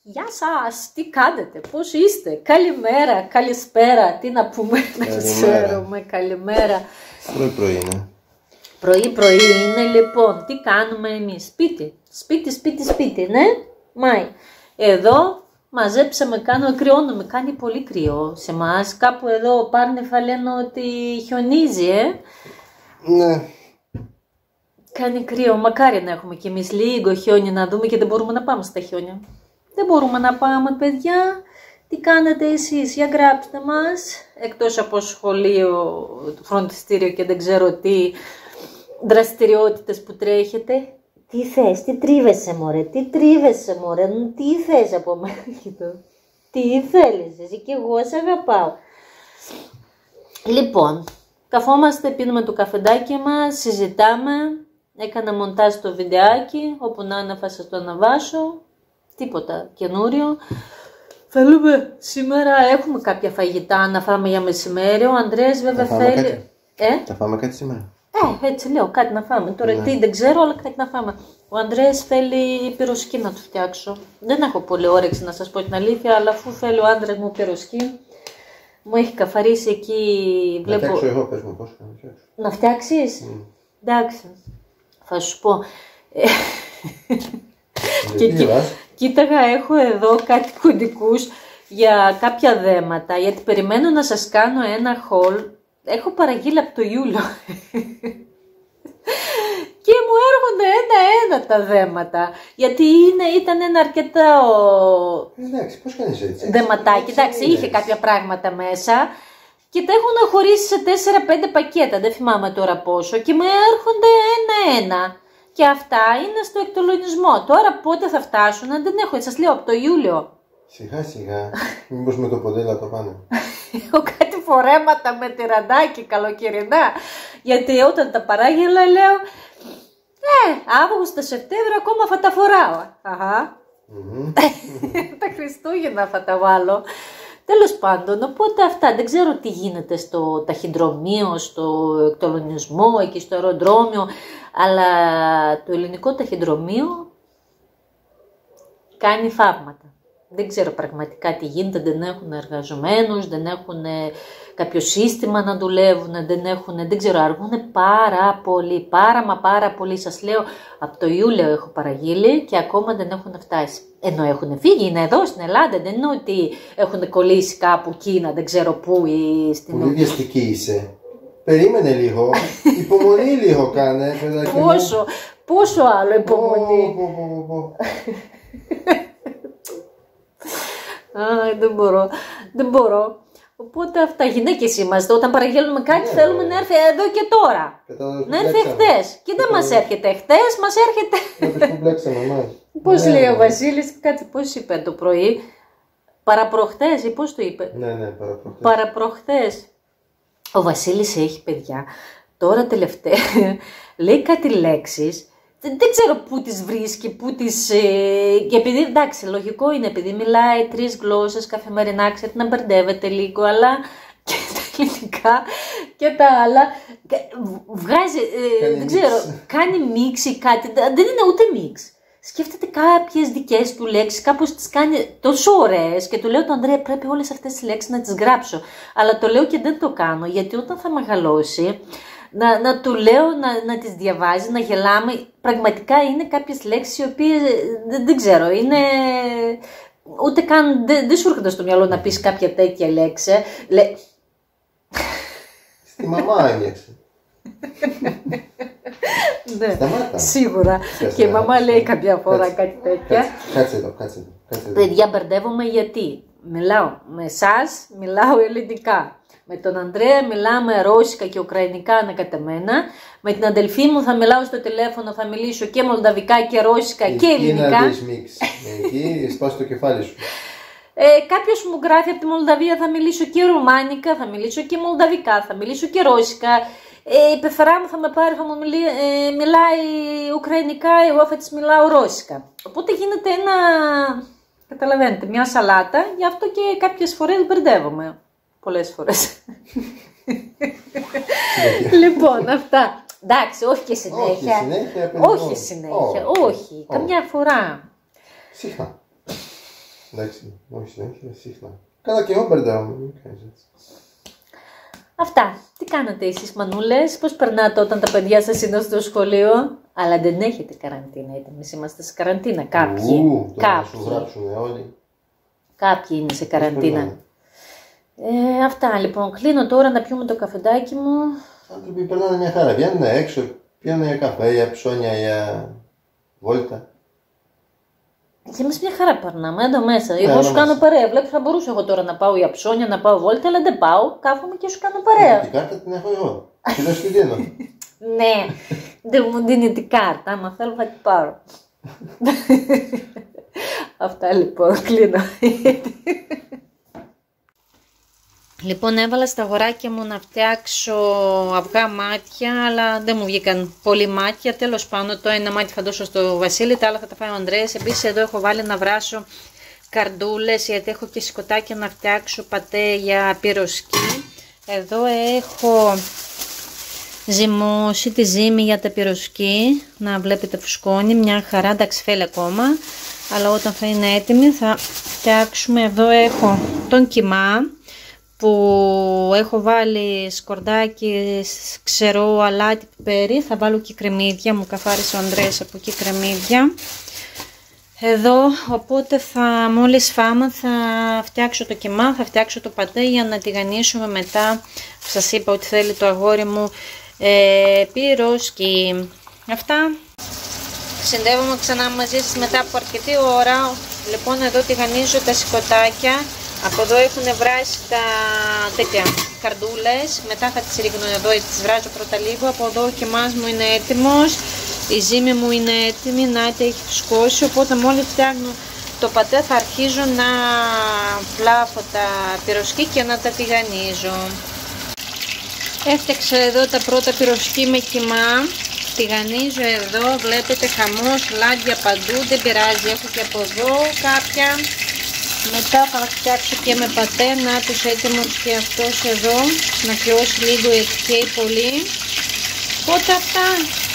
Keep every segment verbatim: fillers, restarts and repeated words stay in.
Γεια σας, τι κάνετε, πώς είστε, καλημέρα, καλησπέρα, τι να πούμε, δεν ξέρουμε, καλημέρα. Πρωί πρωί είναι. Πρωί πρωί είναι, λοιπόν, τι κάνουμε εμείς, σπίτι, σπίτι, σπίτι, σπίτι, ναι, Μάη. Εδώ μαζέψαμε, κάνω, κρυώνουμε, κάνει πολύ κρύο σε εμάς, κάπου εδώ Πάρνεφα λένε ότι χιονίζει, ε. Ναι. Κάνει κρύο, μακάρι να έχουμε κι εμείς λίγο χιόνι να δούμε και δεν μπορούμε να πάμε στα χιόνια. Δεν μπορούμε να πάμε, παιδιά. Τι κάνετε εσείς, για γράψτε μας. Εκτός από σχολείο, φροντιστήριο και δεν ξέρω τι δραστηριότητες που τρέχετε. Τι θες, τι τρίβεσαι μωρέ, τι τρίβεσαι μωρέ, τι θες από μένα. Τι θέλεις εσύ και εγώ σε αγαπάω. Λοιπόν, καθόμαστε, πίνουμε το καφεντάκι μας, συζητάμε. Έκανα μοντάζ το βιντεάκι, όπου να είναι θα σας το αναβάσω. Τίποτα καινούριο. Θέλουμε σήμερα, έχουμε κάποια φαγητά να φάμε για μεσημέρι. Ο Ανδρέας βέβαια θα θέλει... Κάτι. Ε? Θα φάμε κάτι σήμερα. Ε, έτσι λέω, κάτι να φάμε. Τώρα Ναι. τι δεν ξέρω, αλλά κάτι να φάμε. Ο Ανδρέας θέλει πυροσκή να του φτιάξω. Δεν έχω πολύ όρεξη να σας πω την αλήθεια, αλλά αφού θέλει ο άντρας μου πυροσκή, μου έχει καθαρίσει εκεί. Να Βλέπω... φτιάξω εγώ, πες μου πώς να φτιάξω. Να φτιάξεις? Mm. Εντάξει, θα σου πω. Και και, κοίταγα, έχω εδώ κάτι κωδικούς για κάποια δέματα, γιατί περιμένω να σας κάνω ένα haul. Έχω παραγγείλει από το Ιούλιο και μου έρχονται ένα-ένα τα δέματα, γιατί είναι, ήταν ένα αρκετά εντάξει, πώς κάνεις έτσι. δεματάκι, εντάξει, είχε κάποια πράγματα μέσα και τα έχουν χωρίσει σε τέσσερα πέντε πακέτα, δεν θυμάμαι τώρα πόσο, και μου έρχονται ένα-ένα. Και αυτά είναι στο εκτολονισμό. Τώρα πότε θα φτάσουν, δεν έχω, σας λέω, από το Ιούλιο. Σιγά σιγά, μήπως με το ποντέλα το πάνε. Έχω κάτι φορέματα με τυραντάκι καλοκαιρινά. Γιατί όταν τα παράγγελα λέω, ε, Αύγουστο, Σεπτέμβριο ακόμα θα τα φοράω. Αχα. Mm-hmm. Τα Χριστούγεννα θα τα βάλω. Τέλος πάντων, οπότε αυτά, δεν ξέρω τι γίνεται στο ταχυδρομείο, στο εκτολονισμό, εκεί στο αεροδρόμιο, αλλά το ελληνικό ταχυδρομείο κάνει θαύματα. Δεν ξέρω πραγματικά τι γίνεται, δεν έχουν εργαζομένους, δεν έχουν κάποιο σύστημα να δουλεύουν, δεν έχουν, δεν ξέρω, αργούν πάρα πολύ, πάρα μα πάρα πολύ. Σας λέω, από το Ιούλιο έχω παραγγείλει και ακόμα δεν έχουν φτάσει. Ενώ έχουν φύγει, είναι εδώ στην Ελλάδα, δεν είναι ότι έχουν κολλήσει κάπου Κίνα, δεν ξέρω πού ή στην... Πολύ βιαστική είσαι. Περίμενε λίγο, υπομονή λίγο κάνε. Πόσο, πόσο άλλο υπομονή. Πω, πω, πω, πω. Α, δεν μπορώ, δεν μπορώ. Οπότε αυτά, γυναίκες είμαστε. Όταν παραγγέλνουμε κάτι, Ναι, θέλουμε ναι. να έρθει εδώ και τώρα. Να έρθει χτες. Και δεν μας έρχεται χτες, μας έρχεται. Είπες που μπλέξαμε, μάι. Πώς Ναι, λέει ναι. ο Βασίλης, κάτι πώς είπε το πρωί. Παραπροχτές ή πώς το είπε. Ναι, ναι, παραπροχτές. Παραπροχτές. Ο Βασίλης έχει παιδιά. Τώρα τελευταία λέει κάτι λέξεις. Δεν, δεν ξέρω πού τις βρίσκει, πού τις... Ε, και επειδή, εντάξει, λογικό είναι, επειδή μιλάει τρεις γλώσσες καθημερινά, ξέρετε να μπερδεύεται λίγο, αλλά και τα ελληνικά και τα άλλα, βγάζει, ε, Κάνει δεν mix. ξέρω, κάνει μίξ ή κάτι, δεν είναι ούτε μίξ. Σκέφτεται κάποιες δικές του λέξεις, κάπως τις κάνει τόσο ωραίες και του λέω του Ανδρέα πρέπει όλες αυτές τις λέξεις να τις γράψω. Αλλά το λέω και δεν το κάνω, γιατί όταν θα μεγαλώσει, να, να του λέω να, να τις διαβάζει, να γελάμε. Πραγματικά είναι κάποιες λέξεις οι οποίες δεν, δεν ξέρω, είναι... Ούτε καν, δεν, δεν σου έρχεται στο μυαλό να πεις κάποια τέτοια λέξη. Λέ... Στη μαμά ένιωξε. Ναι, Σταμάτα. σίγουρα. Κάτσε Και η να μαμά άκουσα. λέει κάποια φορά Κάτσε. κάτι τέτοια. Κάτσε, κάτσε εδώ, κάτσε εδώ. Κάτσε εδώ. Παιδιά, μπερδεύομαι γιατί μιλάω με εσάς, μιλάω ελληνικά. Με τον Ανδρέα μιλάμε ρώσικα και ουκραϊνικά ανακατεμένα. Με την αδελφή μου θα μιλάω στο τηλέφωνο, θα μιλήσω και μολδαβικά και ρώσικα και Εκεί ελληνικά. να δεις μίξ. Εκεί σπάς το κεφάλι σου. Ε, κάποιος μου γράφει από τη Μολδαβία, θα μιλήσω και ρουμάνικα, θα μιλήσω και μολδαβικά, θα μιλήσω και ρώσικα. Ε, η πεθερά μου θα με πάρει, θα μου μιλεί, ε, μιλάει ουκραϊνικά, εγώ θα της μιλάω ρώσικα. Οπότε γίνεται ένα, καταλαβαίνετε, μια σαλάτα, γι' αυτό και κάποιες φορές μπερδεύομαι. Πολλές φορές. Λοιπόν, αυτά. Εντάξει, όχι και συνέχεια. Όχι συνέχεια. Όχι συνέχεια, όχι. Καμιά φορά. Συχνά. Εντάξει, όχι συνέχεια, συχνά. Καλά και εγώ μπερδεύομαι, μην κάνεις έτσι. Αυτά. Τι κάνετε εσείς μανούλες, πώς περνάτε όταν τα παιδιά σας είναι στο σχολείο? Αλλά δεν έχετε καραντίνα, είτε εμείς είμαστε σε καραντίνα. Κάποιοι. Ου, τώρα κάποιοι. να σου γράψουνε όλοι. Κάποιοι είναι σε καραντίνα. Ε, αυτά λοιπόν. Κλείνω τώρα να πιούμε το καφεδάκι μου. Οι άνθρωποι περνάνε μια χαρά. Βγαίνουν έξω, πιάνουν για καφέ, για ψώνια, για βόλτα. Και εμείς μια χαρά περνάμε εδώ μέσα. Ναι, Εγώ σου μέσα. κάνω παρέα. Βλέπεις, θα μπορούσα εγώ τώρα να πάω για ψώνια, να πάω βόλτα, αλλά δεν πάω. Κάθομαι και σου κάνω παρέα. Την κάρτα την έχω εγώ. Τι δεν σου δίνω. Ναι, δεν μου δίνει την κάρτα. Άμα θέλω θα την πάρω. Αυτά λοιπόν, κλείνω. Λοιπόν, έβαλα στα αγοράκια μου να φτιάξω αυγά μάτια, αλλά δεν μου βγήκαν πολύ μάτια. Τέλος πάντων, το ένα μάτι θα δώσω στο Βασίλη, τα άλλα θα τα φάει ο Ανδρέας. Επίσης, εδώ έχω βάλει να βράσω καρδούλες, γιατί έχω και σηκωτάκια να φτιάξω πατέ για πυροσκή. Εδώ έχω ζυμώσει τη ζύμη για τα πυροσκή, να βλέπετε φουσκώνει, μια χαρά, εντάξει φέλει ακόμα, αλλά όταν θα είναι έτοιμη θα φτιάξουμε. Εδώ έχω τον κιμά που έχω βάλει σκορδάκι, ξερό, αλάτι, πιπέρι. Θα βάλω και κρεμμύδια, μου καθάρισε ο Ανδρέας από εκεί κρεμμύδια. Εδώ, οπότε θα, μόλις φάμε θα φτιάξω το κιμά, θα φτιάξω το πατέ για να τηγανίσουμε μετά. Σας είπα ότι θέλει το αγόρι μου ε, πυροσκή. Αυτά. Συνδεύομαι ξανά μαζί σας μετά από αρκετή ώρα. Λοιπόν, εδώ τηγανίζω τα σηκωτάκια. Από εδώ έχουν βράσει τα τέτοια καρδούλες. Μετά θα τις ρίχνω εδώ, τις βράζω πρώτα λίγο. Από εδώ ο κιμάς μου είναι έτοιμος. Η ζύμη μου είναι έτοιμη, να έχει φουσκώσει. Οπότε μόλις φτιάχνω το πατέ θα αρχίζω να πλάφω τα πυροσκή και να τα τηγανίζω. Έφτιαξα εδώ τα πρώτα πυροσκή με κιμά. Τηγανίζω εδώ, βλέπετε χαμός, λάδια παντού, δεν πειράζει, έχω και από εδώ κάποια. Μετά θα φτιάξω και με πατέ, να τους έτοιμος και αυτός εδώ, να κλειώσει λίγο, καίει πολύ. Οπότε αυτά.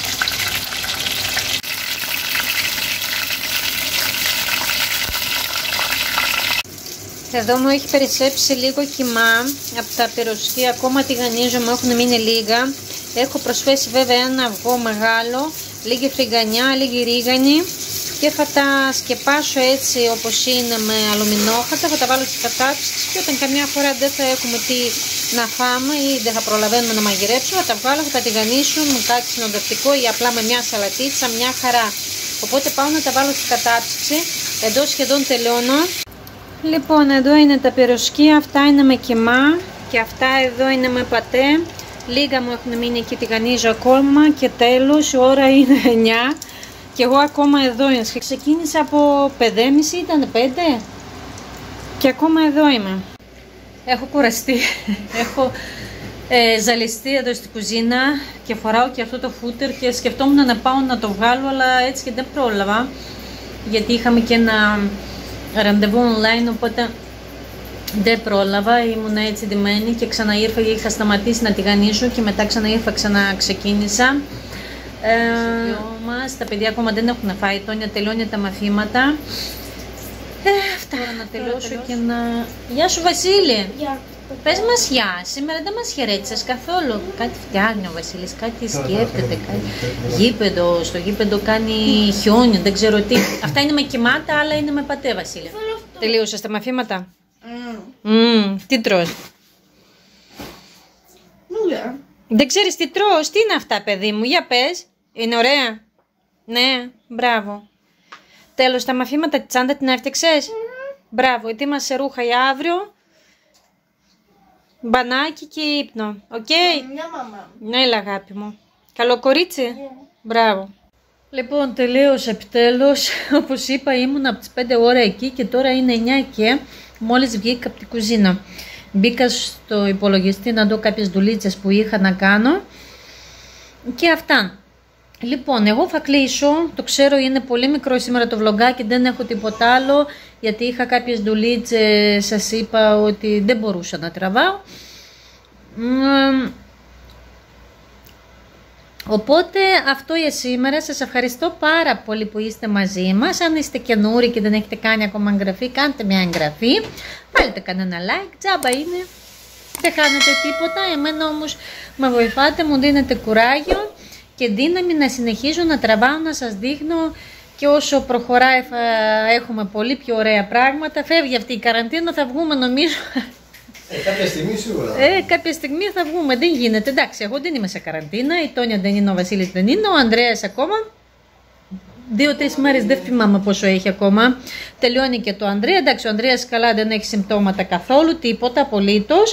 Εδώ μου έχει περισσέψει λίγο κιμά από τα πυροσκή, ακόμα τηγανίζω, μου έχουν μείνει λίγα. Έχω προσθέσει βέβαια ένα αυγό μεγάλο, λίγη φρυγανιά, λίγη ρίγανη και θα τα σκεπάσω έτσι όπως είναι με αλουμινόχαρτα, θα τα βάλω στις κατάψεις και όταν καμιά φορά δεν θα έχουμε τι να φάμε ή δεν θα προλαβαίνουμε να μαγειρέψουμε, θα τα βγάλω, θα τα τηγανίσω με κάτι συνοδευτικό ή απλά με μια σαλατίτσα, μια χαρά. Οπότε πάω να τα βάλω στην κατάψυξη, εδώ σχεδόν τελειώνω. Λοιπόν, εδώ είναι τα πυροσκή, αυτά είναι με κιμά και αυτά εδώ είναι με πατέ. Λίγα μου έχουν μείνει εκεί, τηγανίζω ακόμα και τέλος, η ώρα είναι εννιά και εγώ ακόμα εδώ είμαι. Ξεκίνησα από πέντε και μισή, ήταν πέντε και ακόμα εδώ είμαι. Έχω κουραστεί, έχω ε, ζαλιστεί εδώ στην κουζίνα και φοράω και αυτό το φούτερ και σκεφτόμουν να πάω να το βγάλω, αλλά έτσι και δεν πρόλαβα γιατί είχαμε και ένα ραντεβού online, οπότε δεν πρόλαβα, ήμουν έτσι ντυμένη και ξαναήρθα, είχα σταματήσει να τηγανίσω και μετά ξαναήρθα, ξαναξεκίνησα. Ε, μας, τα παιδιά ακόμα δεν έχουν φάει, η Τόνια τελειώνει τα μαθήματα. Ε, αυτά, τώρα να τελειώσω και να... Γεια σου Βασίλη! Γεια. Πες μας γεια, σήμερα δεν μας χαιρέτησες καθόλου. Κάτι φτιάχνει ο Βασίλης, κάτι σκέφτεται, κάτι... Γήπεδο, στο γήπεδο κάνει χιόνι, δεν ξέρω τι. Αυτά είναι με κιμάτα, άλλα είναι με πατέ Βασίλη. Τελείωσες τα μαθήματα? Mm. Mm, τι τρως? Νουλα. Δεν ξέρεις τι τρως? Τι είναι αυτά παιδί μου? Για πες. Είναι ωραία? Ναι, μπράβο. Τέλος, τα μαθήματα, τη τσάντα την έφτιαξες? Mm. Μπράβο, ετοίμασε ρούχα για αύριο. Μπανάκι και ύπνο. Οκ. Okay? Μια μαμά. Ναι, έλα αγάπη μου. Καλό κορίτσι. Yeah. Μπράβο. Λοιπόν, τελείωσε επιτέλους. Όπως είπα, ήμουν από τις πέντε ώρα εκεί και τώρα είναι εννιά και μόλις βγήκα από την κουζίνα. Μπήκα στο υπολογιστή να δω κάποιες δουλίτσες που είχα να κάνω και αυτά. Λοιπόν, εγώ θα κλείσω. Το ξέρω, είναι πολύ μικρό σήμερα το βλογκάκι, δεν έχω τίποτα άλλο γιατί είχα κάποιες δουλίτσες, σας είπα ότι δεν μπορούσα να τραβάω. Οπότε αυτό για σήμερα. Σας ευχαριστώ πάρα πολύ που είστε μαζί μας. Αν είστε καινούριοι και δεν έχετε κάνει ακόμα εγγραφή, κάντε μια εγγραφή. Βάλτε κανένα like, τζάμπα είναι. Δεν χάνετε τίποτα. Εμένα όμως με βοηθάτε, μου δίνετε κουράγιο και δύναμη να συνεχίζω να τραβάω, να σας δείχνω. Και όσο προχωράει θα έχουμε πολύ πιο ωραία πράγματα. Φεύγει αυτή η καραντίνα, θα βγούμε νομίζω. Ε, κάποια στιγμή σίγουρα. Ε, κάποια στιγμή θα βγούμε, δεν γίνεται. Εντάξει, εγώ δεν είμαι σε καραντίνα, η Τόνια δεν είναι, ο Βασίλης δεν είναι, ο Ανδρέας ακόμα. Δύο-τρεις μέρες δεν θυμάμαι πόσο έχει ακόμα. Τελειώνει και το Ανδρέα. Εντάξει, ο Ανδρέας καλά δεν έχει συμπτώματα καθόλου, τίποτα απολύτως.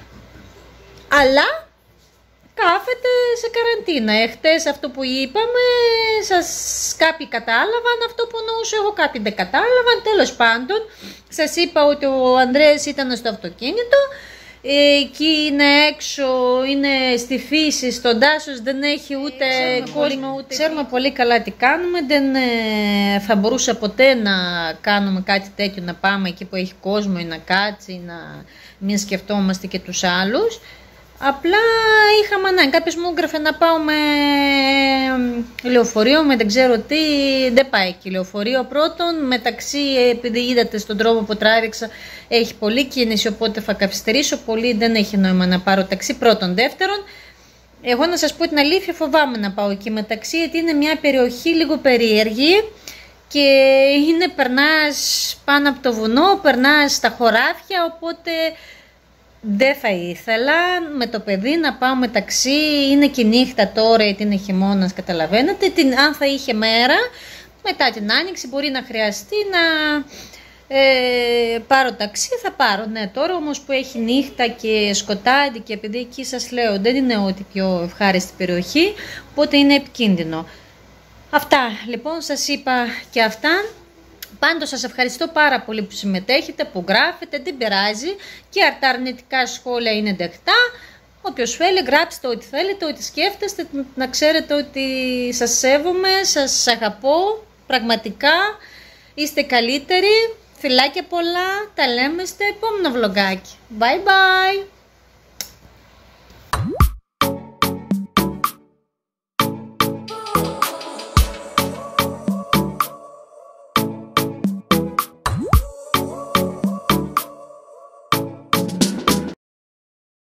Αλλά κάθεται σε καραντίνα. Εχθές αυτό που είπαμε, σας κάποιοι κατάλαβαν αυτό που νοούσε, εγώ κάποιοι δεν κατάλαβαν. Τέλος πάντων, σας είπα ότι ο Ανδρέας ήταν στο αυτοκίνητο, εκεί είναι έξω, είναι στη φύση, στον τάσος, δεν έχει ούτε ξέρουμε κόσμο, πολύ, ούτε... Ξέρουμε πολύ καλά τι κάνουμε, δεν ε, θα μπορούσα ποτέ να κάνουμε κάτι τέτοιο, να πάμε εκεί που έχει κόσμο ή να κάτσει, να μην σκεφτόμαστε και τους άλλους. Απλά είχαμε ανάγκη. Κάποιος μου έγραφε να πάω με λεωφορείο, με δεν ξέρω τι, δεν πάει εκεί λεωφορείο. Πρώτον, μεταξύ, επειδή είδατε στον τρόπο που τράβηξα, έχει πολλή κίνηση, οπότε θα καθυστερήσω πολύ, δεν έχει νόημα να πάρω ταξί. Πρώτον. Δεύτερον, εγώ να σας πω την αλήθεια, φοβάμαι να πάω εκεί μεταξύ, γιατί είναι μια περιοχή λίγο περίεργη και είναι, περνάς πάνω από το βουνό, περνάς στα χωράφια, οπότε... Δεν θα ήθελα με το παιδί να πάω με ταξί, είναι και νύχτα τώρα γιατί είναι χειμώνας, καταλαβαίνετε. Την, αν θα είχε μέρα, μετά την άνοιξη μπορεί να χρειαστεί να ε, πάρω ταξί, θα πάρω. Ναι, τώρα όμως που έχει νύχτα και σκοτάδι και επειδή εκεί σας λέω δεν είναι ό,τι πιο ευχάριστη περιοχή, οπότε είναι επικίνδυνο. Αυτά λοιπόν σας είπα και αυτά. Πάντως σας ευχαριστώ πάρα πολύ που συμμετέχετε, που γράφετε, δεν πειράζει και τα αρνητικά σχόλια είναι δεκτά. Όποιος θέλει γράψτε ό,τι θέλετε, ό,τι σκέφτεστε, να ξέρετε ότι σας σέβομαι, σας αγαπώ, πραγματικά είστε καλύτεροι, φιλάκια πολλά, τα λέμε στο επόμενο βλογκάκι. Bye bye!